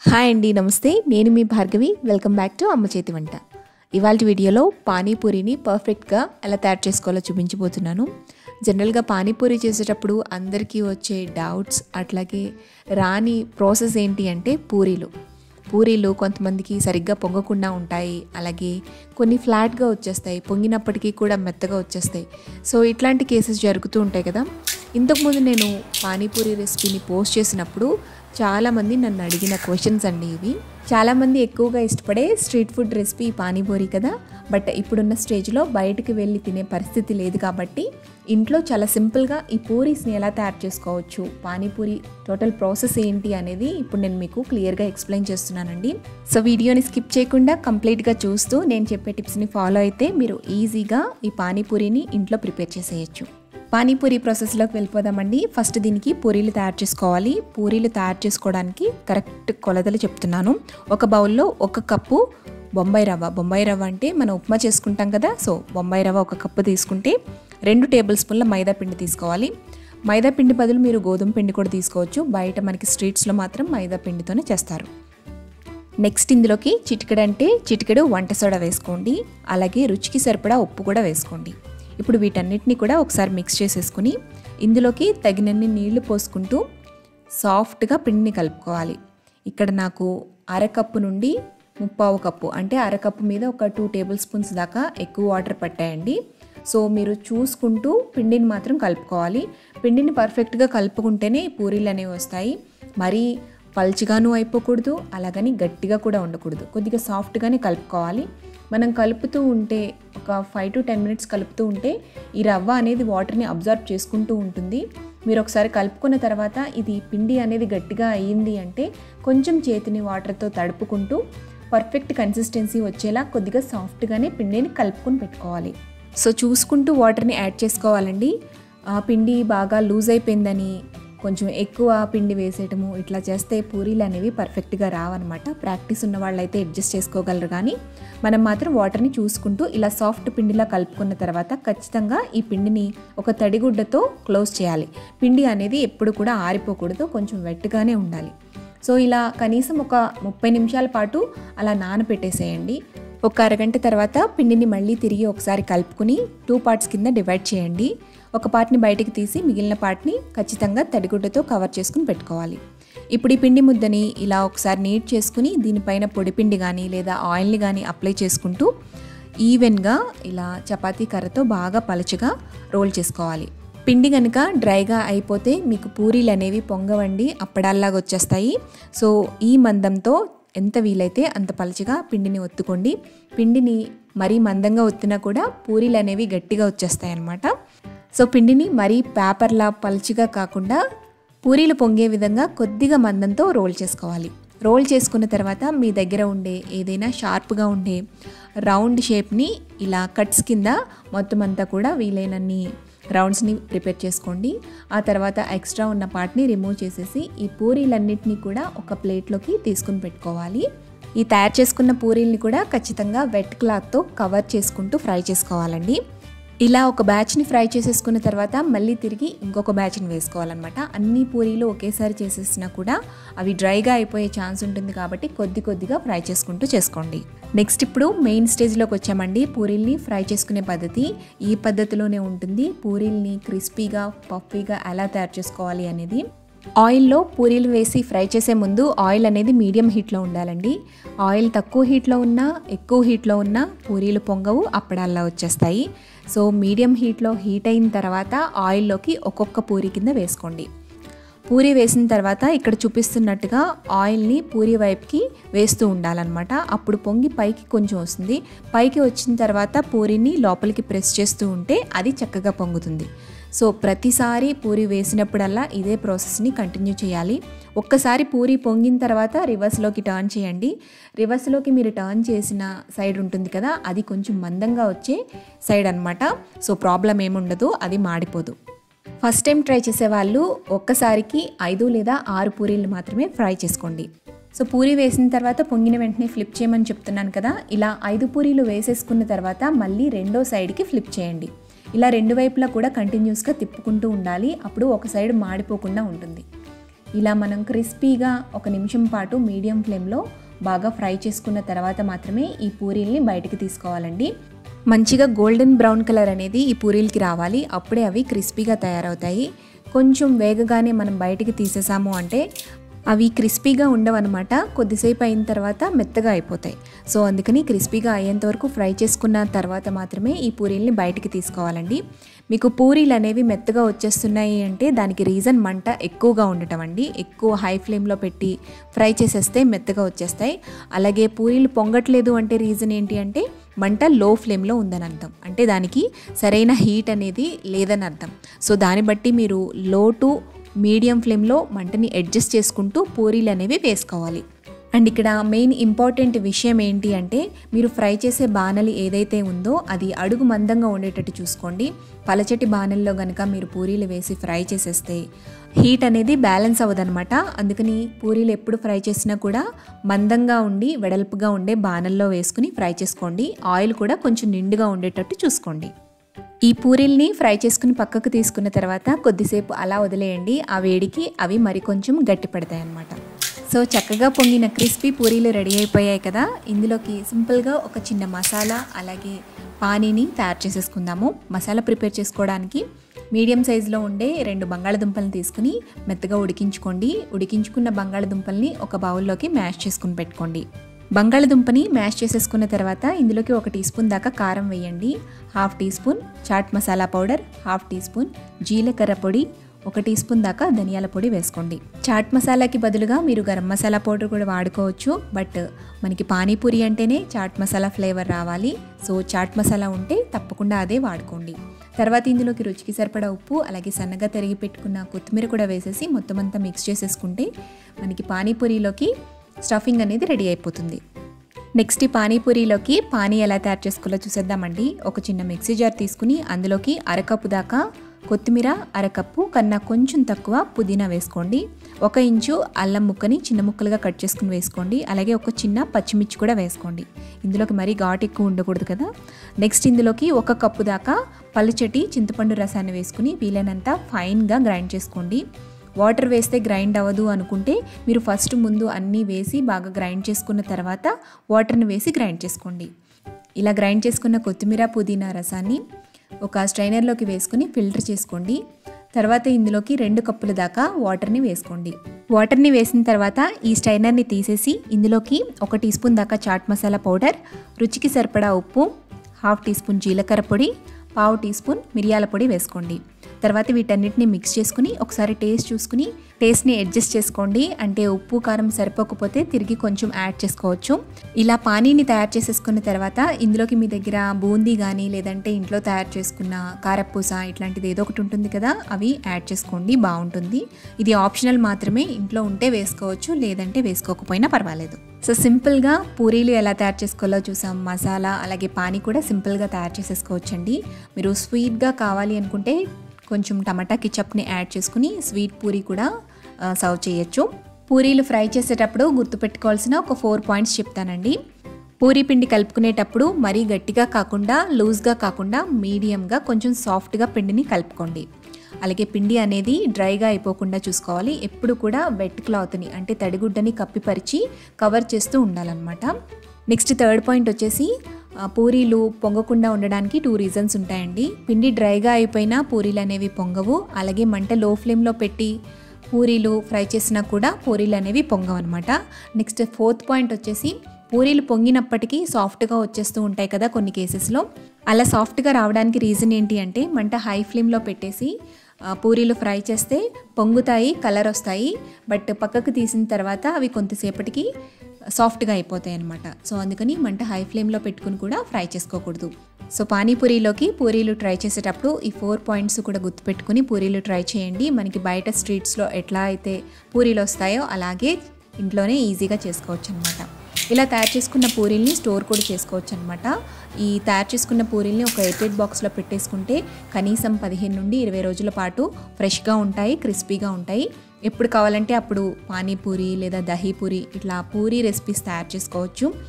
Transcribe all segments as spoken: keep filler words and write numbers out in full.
Hi అండి, నమస్తే. నేను మీ Bhargavi. Welcome back to Amma Chethi వంట. ఇవాళ వీడియోలో పానీపూరిని పర్ఫెక్ట్గా ఎలా తయారు చేసుకోవాలో చూపించబోతున్నాను. జనరల్గా పానీపూరి చేసేటప్పుడు అందరికీ వచ్చే డౌట్స్, అట్లాగే రాని ప్రాసెస్ ఏంటి అంటే పూరీలు పూరీలు కొంతమందికి సరిగ్గా పొంగకుండా ఉంటాయి, అలాగే కొన్ని ఫ్లాట్గా వచ్చేస్తాయి, పొంగినప్పటికీ కూడా మెత్తగా వచ్చేస్తాయి. సో ఇట్లాంటి కేసెస్ జరుగుతూ ఉంటాయి కదా. ఇంతకుముందు నేను పానీపూరి రెసిపీని పోస్ట్ చేసినప్పుడు చాలామంది నన్ను అడిగిన క్వశ్చన్స్ అండి ఇవి. చాలామంది ఎక్కువగా ఇష్టపడే స్ట్రీట్ ఫుడ్ రెసిపీ పానీపూరి కదా. బట్ ఇప్పుడున్న స్టేజ్లో బయటకు వెళ్ళి తినే పరిస్థితి లేదు కాబట్టి ఇంట్లో చాలా సింపుల్గా ఈ పూరీస్ని ఎలా తయారు చేసుకోవచ్చు, పానీపూరి టోటల్ ప్రాసెస్ ఏంటి అనేది ఇప్పుడు నేను మీకు క్లియర్గా ఎక్స్ప్లెయిన్ చేస్తున్నానండి. సో వీడియోని స్కిప్ చేయకుండా కంప్లీట్గా చూస్తూ నేను చెప్పే టిప్స్ని ఫాలో అయితే మీరు ఈజీగా ఈ పానీపూరిని ఇంట్లో ప్రిపేర్ చేసేయచ్చు. పానీపూరి ప్రాసెస్లోకి వెళ్ళిపోదామండి. ఫస్ట్ దీనికి పూరీలు తయారు చేసుకోవాలి. పూరీలు తయారు చేసుకోవడానికి కరెక్ట్ కొలతలు చెప్తున్నాను. ఒక బౌల్లో ఒక కప్పు బొంబాయి రవ్వ బొంబాయి రవ్వ అంటే మనం ఉప్మా చేసుకుంటాం కదా. సో బొంబాయి రవ్వ ఒక కప్పు తీసుకుంటే రెండు టేబుల్ స్పూన్ల మైదా పిండి తీసుకోవాలి. మైదా పిండి బదులు మీరు గోధుమ పిండి కూడా తీసుకోవచ్చు. బయట మనకి స్ట్రీట్స్లో మాత్రం మైదా పిండితోనే చేస్తారు. నెక్స్ట్ ఇందులోకి చిటికెడు అంటే చిటికెడు వంట సోడా వేసుకోండి. అలాగే రుచికి సరిపడా ఉప్పు కూడా వేసుకోండి. ఇప్పుడు వీటన్నిటిని కూడా ఒకసారి మిక్స్ చేసేసుకుని ఇందులోకి తగినన్ని నీళ్లు పోసుకుంటూ సాఫ్ట్గా పిండిని కలుపుకోవాలి. ఇక్కడ నాకు అరకప్పు నుండి ముప్పావు కప్పు అంటే అరకప్పు మీద ఒక టూ టేబుల్ స్పూన్స్ దాకా ఎక్కువ వాటర్ పట్టాయండి. సో మీరు చూసుకుంటూ పిండిని మాత్రం కలుపుకోవాలి. పిండిని పర్ఫెక్ట్గా కలుపుకుంటేనే పూరీలు అనేవి వస్తాయి. మరీ పల్చగాను అయిపోకూడదు, అలాగని గట్టిగా కూడా ఉండకూడదు. కొద్దిగా సాఫ్ట్గానే కలుపుకోవాలి. మనం కలుపుతూ ఉంటే ఒక ఫైవ్ టు టెన్ మినిట్స్ కలుపుతూ ఉంటే ఈ రవ్వ అనేది వాటర్ని అబ్జర్వ్ చేసుకుంటూ ఉంటుంది. మీరు ఒకసారి కలుపుకున్న తర్వాత ఇది పిండి అనేది గట్టిగా అయ్యింది అంటే కొంచెం చేతిని వాటర్తో తడుపుకుంటూ పర్ఫెక్ట్ కన్సిస్టెన్సీ వచ్చేలా కొద్దిగా సాఫ్ట్గానే పిండిని కలుపుకొని పెట్టుకోవాలి. సో చూసుకుంటూ వాటర్ని యాడ్ చేసుకోవాలండి. ఆ పిండి బాగా లూజ్ అయిపోయిందని కొంచెం ఎక్కువ పిండి వేసేయటము ఇట్లా చేస్తే పూరీలు అనేవి పర్ఫెక్ట్గా రావన్నమాట. ప్రాక్టీస్ ఉన్న వాళ్ళైతే అడ్జస్ట్ చేసుకోగలరు, కానీ మనం మాత్రం వాటర్ని చూసుకుంటూ ఇలా సాఫ్ట్ పిండిలా కలుపుకున్న తర్వాత ఖచ్చితంగా ఈ పిండిని ఒక తడిగుడ్డతో క్లోజ్ చేయాలి. పిండి అనేది ఎప్పుడు కూడా ఆరిపోకూడదు, కొంచెం వెట్గానే ఉండాలి. సో ఇలా కనీసం ఒక ముప్పై నిమిషాల పాటు అలా నానబెట్టేసేయండి. ఒక అరగంట తర్వాత పిండిని మళ్ళీ తిరిగి ఒకసారి కలుపుకుని టూ పార్ట్స్ కింద డివైడ్ చేయండి. ఒక పార్ట్ని బయటికి తీసి మిగిలిన పార్ట్ని ఖచ్చితంగా తడిగుడ్డతో కవర్ చేసుకుని పెట్టుకోవాలి. ఇప్పుడు ఈ పిండి ముద్దని ఇలా ఒకసారి నీట్ చేసుకుని దీనిపైన పొడిపిండి కానీ లేదా ఆయిల్ని కానీ అప్లై చేసుకుంటూ ఈవెన్గా ఇలా చపాతీ కర్రతో బాగా పలచగా రోల్ చేసుకోవాలి. పిండి కనుక డ్రైగా అయిపోతే మీకు పూరీలు అనేవి పొంగవండి, అప్పడాల్లాగా వచ్చేస్తాయి. సో ఈ మందంతో ఎంత వీలైతే అంత పలచగా పిండిని ఒత్తుకోండి. పిండిని మరీ మందంగా ఒత్తినా కూడా పూరీలు అనేవి గట్టిగా వచ్చేస్తాయి అన్నమాట. సో పిండిని మరీ పేపర్లా పలచగా కాకుండా పూరీలు పొంగే విధంగా కొద్దిగా మందంతో రోల్ చేసుకోవాలి. రోల్ చేసుకున్న తర్వాత మీ దగ్గర ఉండే ఏదైనా షార్ప్గా ఉండే రౌండ్ షేప్ని ఇలా కట్స్ కింద మొత్తం అంతా కూడా వీలైనన్ని రౌండ్స్ని ప్రిపేర్ చేసుకోండి. ఆ తర్వాత ఎక్స్ట్రా ఉన్న పార్ట్ని రిమూవ్ చేసేసి ఈ పూరీలన్నిటినీ కూడా ఒక ప్లేట్లోకి తీసుకుని పెట్టుకోవాలి. ఈ తయారు చేసుకున్న పూరీల్ని కూడా ఖచ్చితంగా వెట్ క్లాత్తో కవర్ చేసుకుంటూ ఫ్రై చేసుకోవాలండి. ఇలా ఒక బ్యాచ్ని ఫ్రై చేసేసుకున్న తర్వాత మళ్ళీ తిరిగి ఇంకొక బ్యాచ్ని వేసుకోవాలన్నమాట. అన్ని పూరీలు ఒకేసారి చేసేసినా కూడా అవి డ్రైగా అయిపోయే ఛాన్స్ ఉంటుంది కాబట్టి కొద్ది కొద్దిగా ఫ్రై చేసుకుంటూ చేసుకోండి. నెక్స్ట్ ఇప్పుడు మెయిన్ స్టేజ్లోకి వచ్చామండి. పూరీల్ని ఫ్రై చేసుకునే పద్ధతి ఈ పద్ధతిలోనే ఉంటుంది. పూరీల్ని క్రిస్పీగా పఫీగా ఎలా తయారు చేసుకోవాలి అనేది ఆయిల్లో పూరీలు వేసి ఫ్రై చేసే ముందు ఆయిల్ అనేది మీడియం హీట్లో ఉండాలండి. ఆయిల్ తక్కువ హీట్లో ఉన్నా ఎక్కువ హీట్లో ఉన్నా పూరీలు పొంగవు, అప్పడాల్లా వచ్చేస్తాయి. సో మీడియం హీట్లో హీట్ అయిన తర్వాత ఆయిల్లోకి ఒక్కొక్క పూరీ కింద వేసుకోండి. పూరీ వేసిన తర్వాత ఇక్కడ చూపిస్తున్నట్టుగా ఆయిల్ని పూరీ వైపుకి వేస్తూ ఉండాలన్నమాట. అప్పుడు పొంగి పైకి కొంచెం వస్తుంది. పైకి వచ్చిన తర్వాత పూరీని లోపలికి ప్రెస్ చేస్తూ ఉంటే అది చక్కగా పొంగుతుంది. సో ప్రతిసారి పూరీ వేసినప్పుడల్లా ఇదే ప్రాసెస్ని కంటిన్యూ చేయాలి. ఒక్కసారి పూరీ పొంగిన తర్వాత రివర్స్లోకి టర్న్ చేయండి. రివర్స్లోకి మీరు టర్న్ చేసిన సైడ్ ఉంటుంది కదా, అది కొంచెం మందంగా వచ్చే సైడ్ అన్నమాట. సో ప్రాబ్లం ఏముండదు, అది మాడిపోదు. ఫస్ట్ టైం ట్రై చేసే వాళ్ళు ఒక్కసారికి ఐదు లేదా ఆరు పూరీలు మాత్రమే ఫ్రై చేసుకోండి. సో పూరీ వేసిన తర్వాత పొంగిన వెంటనే ఫ్లిప్ చేయమని చెప్తున్నాను కదా, ఇలా ఐదు పూరీలు వేసేసుకున్న తర్వాత మళ్ళీ రెండో సైడ్కి ఫ్లిప్ చేయండి. ఇలా రెండు వైపులా కూడా కంటిన్యూస్గా తిప్పుకుంటూ ఉండాలి. అప్పుడు ఒక సైడ్ మాడిపోకుండా ఉంటుంది. ఇలా మనం క్రిస్పీగా ఒక నిమిషం పాటు మీడియం ఫ్లేమ్లో బాగా ఫ్రై చేసుకున్న తర్వాత మాత్రమే ఈ పూరీల్ని బయటికి తీసుకోవాలండి. మంచిగా గోల్డెన్ బ్రౌన్ కలర్ అనేది ఈ పూరీలకి రావాలి, అప్పుడే అవి క్రిస్పీగా తయారవుతాయి. కొంచెం వేగగానే మనం బయటికి తీసేసాము అంటే అవి క్రిస్పీగా ఉండవన్నమాట, కొద్దిసేపు అయిన తర్వాత మెత్తగా అయిపోతాయి. సో అందుకని క్రిస్పీగా అయ్యేంత వరకు ఫ్రై చేసుకున్న తర్వాత మాత్రమే ఈ పూరీల్ని బయటికి తీసుకోవాలండి. మీకు పూరీలు అనేవి మెత్తగా వచ్చేస్తున్నాయి అంటే దానికి రీజన్ మంట ఎక్కువగా ఉండటం అండి. ఎక్కువ హై ఫ్లేమ్లో పెట్టి ఫ్రై చేసేస్తే మెత్తగా వచ్చేస్తాయి. అలాగే పూరీలు పొంగట్లేదు అంటే రీజన్ ఏంటి అంటే మంట లో ఫ్లేమ్లో ఉందని అర్థం, అంటే దానికి సరైన హీట్ అనేది లేదని అర్థం. సో దాన్ని బట్టి మీరు లో టు మీడియం ఫ్లేమ్లో మంటని అడ్జస్ట్ చేసుకుంటూ పూరీలు అనేవి వేసుకోవాలి. అండ్ ఇక్కడ మెయిన్ ఇంపార్టెంట్ విషయం ఏంటి అంటే మీరు ఫ్రై చేసే బాణలి ఏదైతే ఉందో అది అడుగు మందంగా ఉండేటట్టు చూసుకోండి. పలచటి బాణల్లో కనుక మీరు పూరీలు వేసి ఫ్రై చేసేస్తే హీట్ అనేది బ్యాలెన్స్ అవ్వదనమాట. అందుకని పూరీలు ఎప్పుడు ఫ్రై చేసినా కూడా మందంగా ఉండి వెడల్పుగా ఉండే బాణల్లో వేసుకుని ఫ్రై చేసుకోండి. ఆయిల్ కూడా కొంచెం నిండుగా ఉండేటట్టు చూసుకోండి. ఈ పూరీల్ని ఫ్రై చేసుకుని పక్కకు తీసుకున్న తర్వాత కొద్దిసేపు అలా వదిలేయండి. ఆ వేడికి అవి మరి కొంచెం గట్టి పడతాయి అన్నమాట. సో చక్కగా పొంగిన క్రిస్పీ పూరీలు రెడీ అయిపోయాయి కదా. ఇందులోకి సింపుల్గా ఒక చిన్న మసాలా అలాగే పానీని తయారు చేసేసుకుందాము. మసాలా ప్రిపేర్ చేసుకోవడానికి మీడియం సైజులో ఉండే రెండు బంగాళదుంపలను తీసుకుని మెత్తగా ఉడికించుకోండి. ఉడికించుకున్న బంగాళదుంపల్ని ఒక బౌల్లోకి మ్యాష్ చేసుకుని పెట్టుకోండి. బంగాళదుంపని మ్యాష్ చేసేసుకున్న తర్వాత ఇందులోకి ఒక టీ స్పూన్ దాకా కారం వేయండి, half tea spoon chaat masala powder, half tea spoon జీలకర్ర పొడి, ఒక టీ స్పూన్ దాకా ధనియాల పొడి వేసుకోండి. చాట్ మసాలాకి బదులుగా మీరు గరం మసాలా పౌడర్ కూడా వాడుకోవచ్చు, బట్ మనకి పానీపూరి అంటేనే చాట్ మసాలా ఫ్లేవర్ రావాలి. సో చాట్ మసాలా ఉంటే తప్పకుండా అదే వాడుకోండి. తర్వాత ఇందులోకి రుచికి సరిపడా ఉప్పు అలాగే సన్నగా తరిగి పెట్టుకున్న కొత్తిమీర కూడా వేసేసి మొత్తం అంతా మిక్స్ చేసేసుకుంటే మనకి పానీపూరిలోకి స్టఫింగ్ అనేది రెడీ అయిపోతుంది. నెక్స్ట్ ఈ పానీపూరిలోకి పానీ ఎలా తయారు చేసుకోవాలో చూసేద్దామండి. ఒక చిన్న మిక్సీ జార్ తీసుకుని అందులోకి అరకప్పు దాకా కొత్తిమీర, అరకప్పు కన్నా కొంచెం తక్కువ పుదీనా వేసుకోండి. ఒక ఇంచు అల్లం ముక్కని చిన్న ముక్కలుగా కట్ చేసుకుని వేసుకోండి. అలాగే ఒక చిన్న పచ్చిమిర్చి కూడా వేసుకోండి. ఇందులోకి మరీ ఘాటు ఎక్కువ ఉండకూడదు కదా. నెక్స్ట్ ఇందులోకి ఒక కప్పు దాకా పలుచటి చింతపండు రసాన్ని వేసుకుని వీలైనంత ఫైన్గా గ్రైండ్ చేసుకోండి. వాటర్ వేస్తే గ్రైండ్ అవ్వదు అనుకుంటే మీరు ఫస్ట్ ముందు అన్నీ వేసి బాగా గ్రైండ్ చేసుకున్న తర్వాత వాటర్ని వేసి గ్రైండ్ చేసుకోండి. ఇలా గ్రైండ్ చేసుకున్న కొత్తిమీర పుదీనా రసాన్ని ఒక స్ట్రైనర్లోకి వేసుకుని ఫిల్టర్ చేసుకోండి. తర్వాత ఇందులోకి రెండు కప్పుల దాకా వాటర్ని వేసుకోండి. వాటర్ని వేసిన తర్వాత ఈ స్ట్రైనర్ని తీసేసి ఇందులోకి ఒక టీ స్పూన్ దాకా చాట్ మసాలా పౌడర్, రుచికి సరిపడా ఉప్పు, హాఫ్ టీ స్పూన్ జీలకర్ర పొడి, పావు టీ స్పూన్ మిరియాల పొడి వేసుకోండి. తర్వాత వీటన్నిటిని మిక్స్ చేసుకుని ఒకసారి టేస్ట్ చూసుకుని టేస్ట్ని అడ్జస్ట్ చేసుకోండి. అంటే ఉప్పు కారం సరిపోకపోతే తిరిగి కొంచెం యాడ్ చేసుకోవచ్చు. ఇలా పానీని తయారు చేసేసుకున్న తర్వాత ఇందులోకి మీ దగ్గర బూందీ కానీ లేదంటే ఇంట్లో తయారు చేసుకున్న కారపూస ఇట్లాంటిది ఏదో ఒకటి ఉంటుంది కదా, అవి యాడ్ చేసుకోండి, బాగుంటుంది. ఇది ఆప్షనల్ మాత్రమే, ఇంట్లో ఉంటే వేసుకోవచ్చు లేదంటే వేసుకోకపోయినా పర్వాలేదు. సో సింపుల్గా పూరీలు ఎలా తయారు చేసుకోవాలో చూసాం. మసాలా అలాగే పానీ కూడా సింపుల్గా తయారు చేసేసుకోవచ్చండి. మీరు స్వీట్గా కావాలి అనుకుంటే కొంచెం టమాటా కిచప్ని యాడ్ చేసుకుని స్వీట్ పూరీ కూడా సర్వ్ చేయొచ్చు. పూరీలు ఫ్రై చేసేటప్పుడు గుర్తుపెట్టుకోవాల్సిన ఒక ఫోర్ పాయింట్స్ చెప్తానండి. పూరీ పిండి కలుపుకునేటప్పుడు మరీ గట్టిగా కాకుండా లూజ్గా కాకుండా మీడియంగా కొంచెం సాఫ్ట్గా పిండిని కలుపుకోండి. అలాగే పిండి అనేది డ్రైగా అయిపోకుండా చూసుకోవాలి. ఎప్పుడు కూడా వెట్ క్లాత్ని అంటే తడిగుడ్డని కప్పిపరిచి కవర్ చేస్తూ ఉండాలన్నమాట. నెక్స్ట్ థర్డ్ పాయింట్ వచ్చేసి పూరీలు పొంగకుండా ఉండడానికి టూ రీజన్స్ ఉంటాయండి. పిండి డ్రైగా అయిపోయినా పూరీలు అనేవి పొంగవు. అలాగే మంట లో ఫ్లేమ్లో పెట్టి పూరీలు ఫ్రై చేసినా కూడా పూరీలు అనేవి పొంగవు అనమాట. నెక్స్ట్ ఫోర్త్ పాయింట్ వచ్చేసి పూరీలు పొంగినప్పటికీ సాఫ్ట్గా వచ్చేస్తూ ఉంటాయి కదా కొన్ని కేసెస్లో. అలా సాఫ్ట్గా రావడానికి రీజన్ ఏంటి అంటే మంట హై ఫ్లేమ్లో పెట్టేసి పూరీలు ఫ్రై చేస్తే పొంగుతాయి, కలర్ వస్తాయి. బట్ పక్కకు తీసిన తర్వాత అవి కొంతసేపటికి సాఫ్ట్గా అయిపోతాయి అన్నమాట. సో అందుకని మంట హై ఫ్లేమ్లో పెట్టుకుని కూడా ఫ్రై చేసుకోకూడదు. సో పానీపూరీలోకి పూరీలు ట్రై చేసేటప్పుడు ఈ ఫోర్ పాయింట్స్ కూడా గుర్తుపెట్టుకుని పూరీలు ట్రై చేయండి. మనకి బయట స్ట్రీట్స్లో ఎట్లా అయితే పూరీలు వస్తాయో అలాగే ఇంట్లోనే ఈజీగా చేసుకోవచ్చు అనమాట. ఇలా తయారు చేసుకున్న పూరీల్ని స్టోర్ కూడా చేసుకోవచ్చు అనమాట. ఈ తయారు చేసుకున్న పూరీల్ని ఒక ఎయిర్టైట్ బాక్స్లో పెట్టేసుకుంటే కనీసం పదిహేను నుండి ఇరవై రోజుల పాటు ఫ్రెష్గా ఉంటాయి, క్రిస్పీగా ఉంటాయి. ఎప్పుడు కావాలంటే అప్పుడు పానీపూరి లేదా దహీ పూరి ఇట్లా పూరీ రెసిపీస్ తయారు చేసుకోవచ్చు.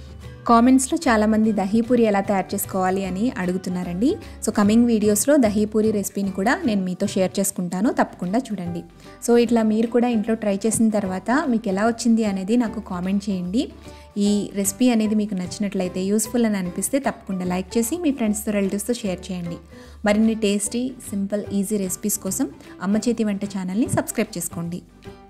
కామెంట్స్లో చాలామంది దహీపూరి ఎలా తయారు చేసుకోవాలి అని అడుగుతున్నారండి. సో కమింగ్ వీడియోస్లో దహీపూరి రెసిపీని కూడా నేను మీతో షేర్ చేసుకుంటాను, తప్పకుండా చూడండి. సో ఇట్లా మీరు కూడా ఇంట్లో ట్రై చేసిన తర్వాత మీకు ఎలా వచ్చింది అనేది నాకు కామెంట్ చేయండి. ఈ రెసిపీ అనేది మీకు నచ్చినట్లయితే, యూస్ఫుల్ అని అనిపిస్తే తప్పకుండా లైక్ చేసి మీ ఫ్రెండ్స్తో రిలేటివ్స్తో షేర్ చేయండి. మరిన్ని టేస్టీ, సింపుల్, ఈజీ రెసిపీస్ కోసం అమ్మ చేతి వంట ఛానల్ని సబ్స్క్రైబ్ చేసుకోండి.